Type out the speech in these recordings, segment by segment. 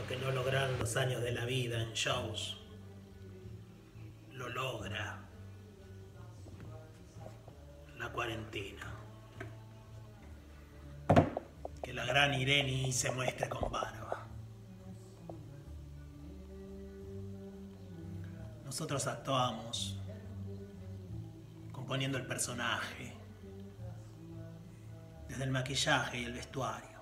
que no lograron los años de la vida en shows, lo logra la cuarentena. Que la gran Irene se muestre con barba. Nosotros actuamos componiendo el personaje, desde el maquillaje y el vestuario.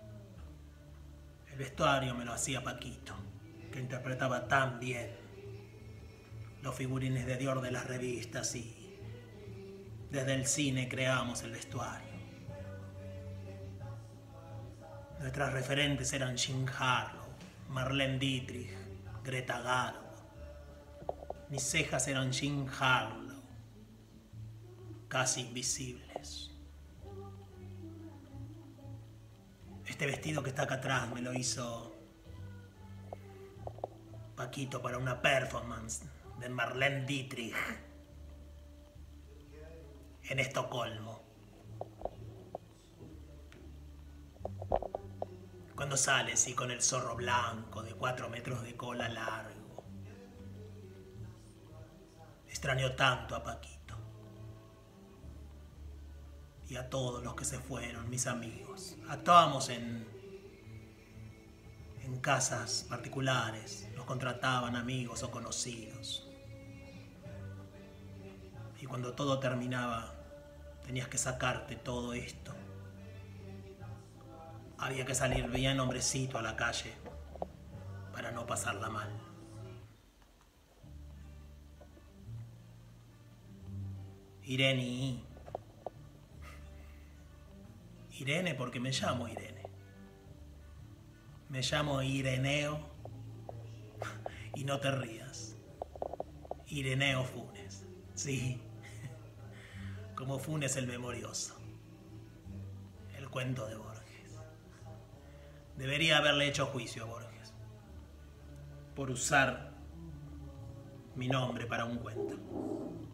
El vestuario me lo hacía Paquito, que interpretaba tan bien los figurines de Dior de las revistas, y desde el cine creamos el vestuario. Nuestras referentes eran Jean Harlow, Marlene Dietrich, Greta Garbo. Mis cejas eran Jean Harlow, casi invisibles. Este vestido que está acá atrás me lo hizo Paquito para una performance de Marlene Dietrich en Estocolmo. Cuando sales y con el zorro blanco de 4 metros de cola largo. Extraño tanto a Paquito. Y a todos los que se fueron, mis amigos. Actuábamos en casas particulares. Nos contrataban amigos o conocidos. Y cuando todo terminaba, tenías que sacarte todo esto. Había que salir bien hombrecito a la calle para no pasarla mal. Irene. Irene porque me llamo Irene. Me llamo Ireneo. Y no te rías. Ireneo Funes. Sí. Como Funes el Memorioso. El cuento de Borges. Debería haberle hecho juicio a Borges por usar mi nombre para un cuento.